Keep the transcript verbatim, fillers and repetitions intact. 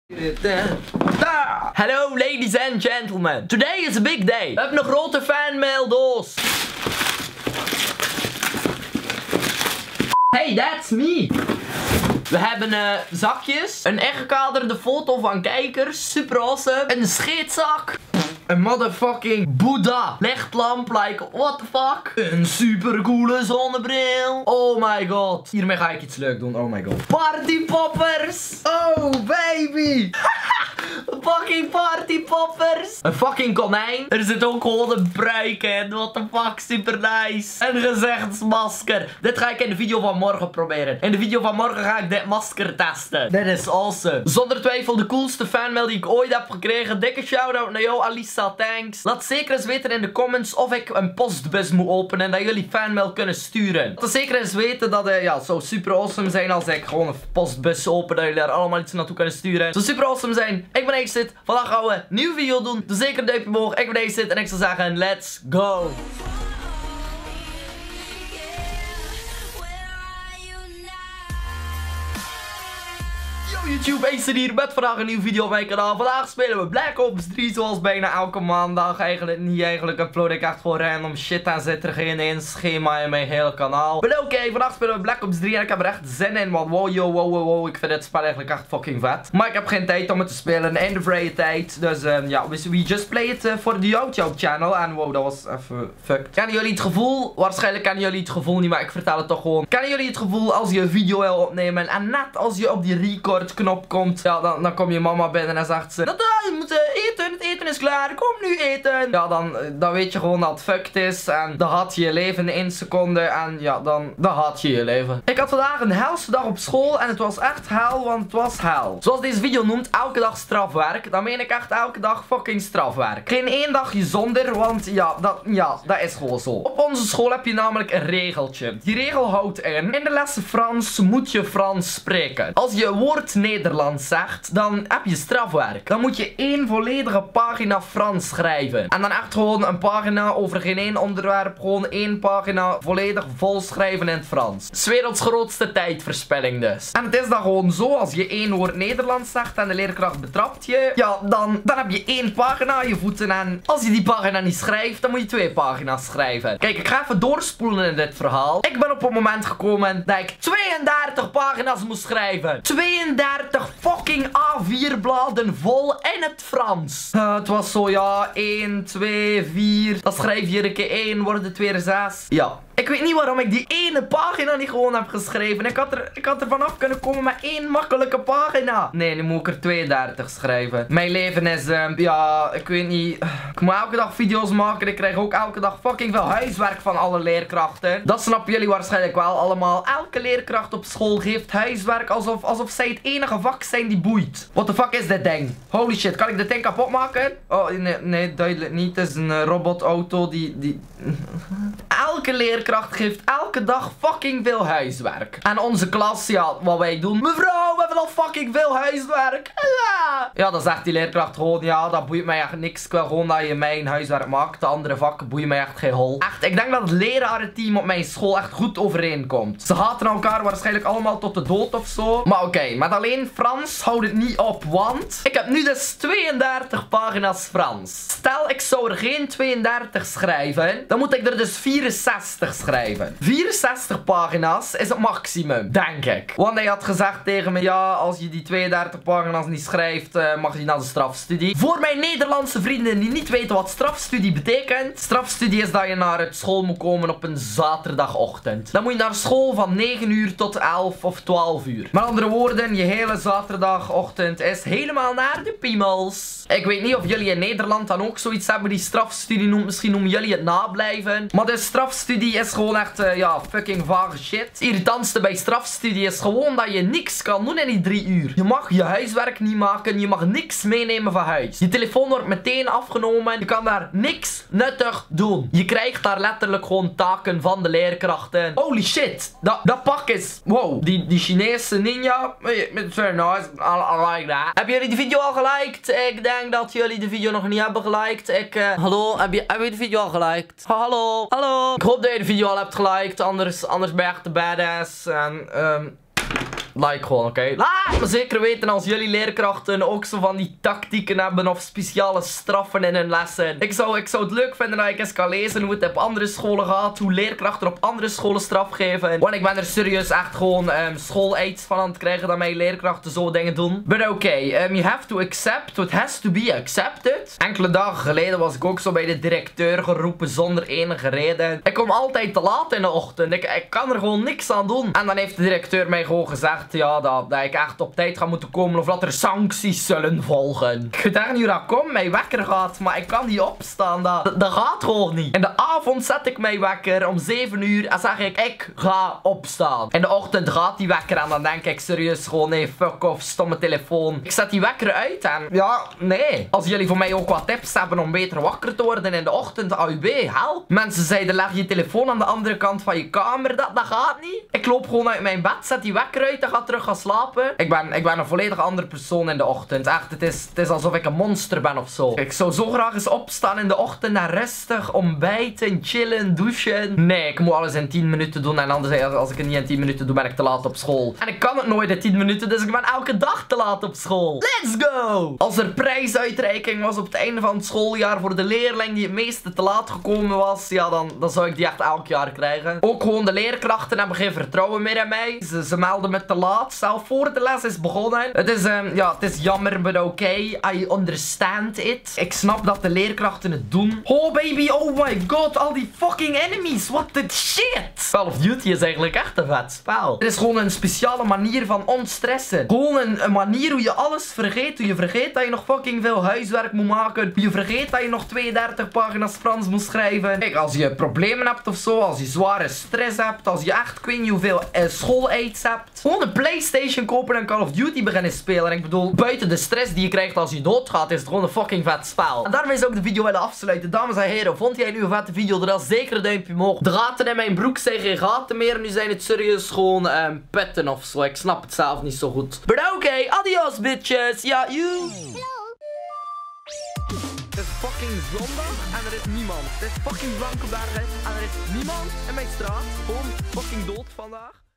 Hello ladies and gentlemen. Today is a big day. We hebben een grote fanmaildoos. Hey, that's me. We hebben uh, zakjes, een ingekaderde foto van kijkers, super awesome, een scheetzak, een motherfucking Boeddha lichtlamp, like what the fuck, een super coole zonnebril, oh my god, hiermee ga ik iets leuk doen, oh my god, partypoppers, oh baby. Fucking partypoppers. Een fucking konijn. Er zit ook gewoon een pruik in. What the fuck, super nice. Een gezichtsmasker. Dit ga ik in de video van morgen proberen. In de video van morgen ga ik dit masker testen. Dit is awesome. Zonder twijfel de coolste fanmail die ik ooit heb gekregen. Dikke shout-out naar jou, Alisa. Thanks. Laat zeker eens weten in de comments of ik een postbus moet openen en dat jullie fanmail kunnen sturen. Laat zeker eens weten dat het ja, het zou super awesome zijn als ik gewoon een postbus open. Dat jullie daar allemaal iets naartoe kunnen sturen. Het zou super awesome zijn. Ik ben Zit. Vandaag gaan we een nieuwe video doen. Dus zeker een duimpje omhoog. Ik ben Zit en ik zou zeggen, let's go. Yo YouTube, Acer hier met vandaag een nieuwe video op mijn kanaal. Vandaag spelen we Black Ops drie zoals bijna elke maandag. Eigenlijk niet, eigenlijk upload ik echt gewoon random shit en zit er geen één schema in mijn hele kanaal. Maar oké, okay, vandaag spelen we Black Ops drie en ik heb er echt zin in. Want wow, yo, wow, wow, wow, ik vind dit spel eigenlijk echt fucking vet. Maar ik heb geen tijd om het te spelen in de vrije tijd. Dus um, ja, we, we just play it uh, voor de YouTube channel. En wow, dat was even fucked. Kennen jullie het gevoel? Waarschijnlijk kennen jullie het gevoel niet, maar ik vertel het toch gewoon. Kennen jullie het gevoel als je een video wil opnemen en net als je op die record knop komt, ja, dan, dan komt je mama binnen en zegt ze, dat, uh, je moet uh, eten, het eten is klaar, kom nu eten. Ja, dan, dan weet je gewoon dat het fucked is en dan had je je leven in één seconde en ja, dan, dan had je je leven. Ik had vandaag een helse dag op school en het was echt hel, want het was hel. Zoals deze video noemt, elke dag strafwerk. Dan meen ik echt elke dag fucking strafwerk. Geen één dagje zonder, want ja, dat, ja, dat is gewoon zo. Op onze school heb je namelijk een regeltje. Die regel houdt in, in de lessen Frans moet je Frans spreken. Als je een woord Nederlands zegt, dan heb je strafwerk. Dan moet je één volledige pagina Frans schrijven. En dan echt gewoon een pagina over geen één onderwerp. Gewoon één pagina volledig vol schrijven in het Frans. Het is werelds grootste tijdverspilling dus. En het is dan gewoon zo, als je één woord Nederlands zegt en de leerkracht betrapt je, ja, dan, dan heb je één pagina aan je voeten. En als je die pagina niet schrijft, dan moet je twee pagina's schrijven. Kijk, ik ga even doorspoelen in dit verhaal. Ik ben op een moment gekomen dat ik tweeëndertig pagina's moest schrijven. tweeëndertig fucking A vier bladen vol in het Frans. Uh, het was zo, ja, één, twee, vier. Dan schrijf je een keer één, wordt het weer zes. Ja. Ik weet niet waarom ik die ene pagina niet gewoon heb geschreven. Ik had er, ik had er vanaf kunnen komen met één makkelijke pagina. Nee, nu moet ik er tweeëndertig schrijven. Mijn leven is, uh, ja, ik weet niet. Ik moet elke dag video's maken. Ik krijg ook elke dag fucking veel huiswerk van alle leerkrachten. Dat snappen jullie waarschijnlijk wel allemaal. Elke leerkracht op school geeft huiswerk alsof, alsof zij het enige vak zijn die boeit. What the fuck is dit ding? Holy shit, kan ik dit ding kapot maken? Oh, nee, nee, duidelijk niet. Het is een uh, robotauto die, die... Elke leerkracht geeft elke dag fucking veel huiswerk. En onze klas, ja, wat wij doen. Mevrouw, we hebben al fucking veel huiswerk. Ja, ja, dan zegt die leerkracht gewoon, ja, dat boeit mij echt niks. Ik wil gewoon dat je mijn huiswerk maakt. De andere vakken boeien mij echt geen hol. Echt, ik denk dat het lerarenteam op mijn school echt goed overeenkomt. Ze haten elkaar waarschijnlijk allemaal tot de dood of zo. Maar oké, okay, met alleen Frans houdt het niet op, want ik heb nu dus tweeëndertig pagina's Frans. Stel, ik zou er geen tweeëndertig schrijven, dan moet ik er dus vierenzestig schrijven. vierenzestig pagina's is het maximum, denk ik. Want hij had gezegd tegen me, ja, als je die tweeëndertig pagina's niet schrijft, uh, mag je naar de strafstudie. Voor mijn Nederlandse vrienden die niet weten wat strafstudie betekent. Strafstudie is dat je naar het school moet komen op een zaterdagochtend. Dan moet je naar school van negen uur tot elf of twaalf uur. Met andere woorden, je hele zaterdagochtend is helemaal naar de piemels. Ik weet niet of jullie in Nederland dan ook zoiets hebben die strafstudie noemt. Misschien noemen jullie het nablijven. Maar de strafstudie is gewoon echt, uh, ja, fucking vage shit. Het irritantste bij strafstudie is gewoon dat je niks kan doen in die drie uur. Je mag je huiswerk niet maken. Je mag niks meenemen van huis. Je telefoon wordt meteen afgenomen. Je kan daar niks nuttig doen. Je krijgt daar letterlijk gewoon taken van de leerkrachten. Holy shit. Dat, dat pak is... Wow. Die, die Chinese ninja. It's very nice. I, I like that. Hebben jullie de video al geliked? Ik denk dat jullie de video nog niet hebben geliked. Ik... Uh, hallo? Heb je, heb je de video al geliked? Hallo? Hallo? Ik hoop dat je de video al hebt geliked. Anders, anders ben je echt de badass. En... Um, like gewoon, oké? Okay? Laat me zeker weten als jullie leerkrachten ook zo van die tactieken hebben of speciale straffen in hun lessen. Ik zou, ik zou het leuk vinden dat ik eens kan lezen hoe het op andere scholen gaat. Hoe leerkrachten op andere scholen straf geven. Want ik ben er serieus echt gewoon um, school-aids van aan het krijgen dat mijn leerkrachten zo dingen doen. But oké, okay, um, you have to accept. It has to be accepted. Enkele dagen geleden was ik ook zo bij de directeur geroepen zonder enige reden. Ik kom altijd te laat in de ochtend. Ik, ik kan er gewoon niks aan doen. En dan heeft de directeur mij gewoon gezegd, ja, dat, dat ik echt op tijd ga moeten komen of dat er sancties zullen volgen. Ik weet echt niet hoe dat komt. Mijn wekker gaat, maar ik kan niet opstaan. Dat, dat gaat gewoon niet. In de avond zet ik mijn wekker om zeven uur en zeg ik, ik ga opstaan. In de ochtend gaat die wekker en dan denk ik serieus gewoon, nee, fuck off, stomme telefoon. Ik zet die wekker uit en ja, nee. Als jullie voor mij ook wat tips hebben om beter wakker te worden in de ochtend, A U B, help. Mensen zeiden, leg je telefoon aan de andere kant van je kamer. Dat, dat gaat niet. Ik loop gewoon uit mijn bed, zet die wekker uit en ga terug gaan slapen. Ik ben, ik ben een volledig andere persoon in de ochtend. Echt, het is, het is alsof ik een monster ben of zo. Ik zou zo graag eens opstaan in de ochtend en rustig ontbijten, chillen, douchen. Nee, ik moet alles in tien minuten doen en anders als ik het niet in tien minuten doe, ben ik te laat op school. En ik kan het nooit in tien minuten, dus ik ben elke dag te laat op school. Let's go! Als er prijsuitreiking was op het einde van het schooljaar voor de leerling die het meeste te laat gekomen was, ja, dan, dan zou ik die echt elk jaar krijgen. Ook gewoon de leerkrachten hebben geen vertrouwen meer in mij. Ze, ze melden me te laat, zelf voor de les is begonnen. Het is, um, ja, het is jammer, but okay. I understand it. Ik snap dat de leerkrachten het doen. Oh baby, oh my god, al die fucking enemies. What the shit. Call of Duty is eigenlijk echt een vet spel. Het is gewoon een speciale manier van ontstressen. Gewoon een, een manier hoe je alles vergeet. Hoe je vergeet dat je nog fucking veel huiswerk moet maken. Hoe je vergeet dat je nog tweeëndertig pagina's Frans moet schrijven. Kijk, als je problemen hebt of zo, als je zware stress hebt, als je echt, ik weet niet hoeveel uh, school-aids hebt. Gewoon een PlayStation kopen en Call of Duty beginnen spelen. En ik bedoel, buiten de stress die je krijgt als je doodgaat, is het gewoon een fucking vet spel. En daarmee zou ik de video willen afsluiten. Dames en heren, vond jij nu een vette video? Dan zeker een duimpje omhoog. De gaten in mijn broek zijn geen gaten meer. Nu zijn het serieus gewoon um, petten of zo. Ik snap het zelf niet zo goed. Maar oké, okay, adios bitches. Ja, you. Het is fucking zondag en er is niemand. Het is fucking Blankenbergen en er is niemand in mijn straat. Gewoon fucking dood vandaag.